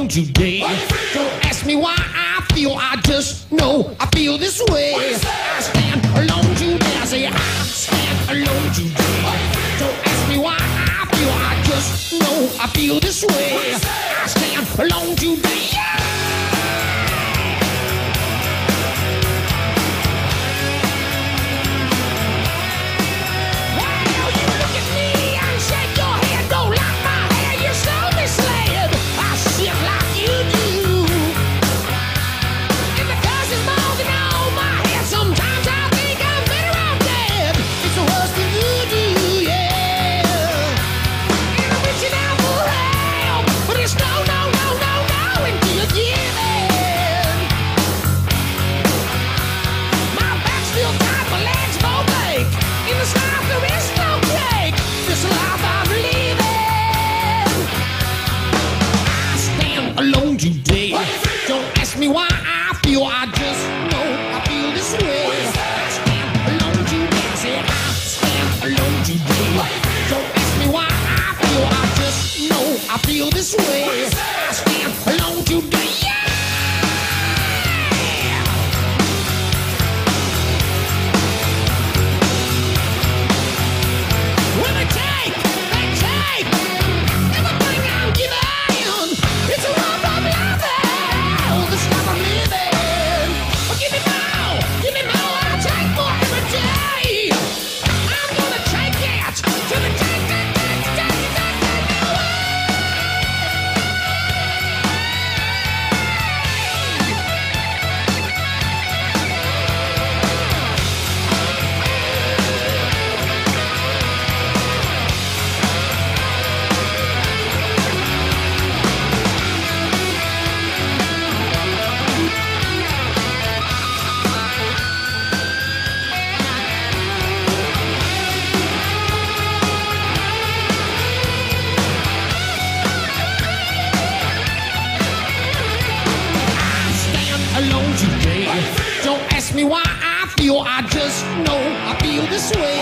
alone today. Don't ask me why I feel, I just know I feel this way. I stand alone today. I say I stand alone today. Don't ask me why I feel, I just know I feel this way. I stand alone today. Alone today. Don't ask me why I feel, I just know I feel this way. I stand alone today. I say I stand alone today. Don't ask me why I feel, I just know I feel this way. I stand alone today. Alone today. Don't ask me why I feel, I just know I feel this way.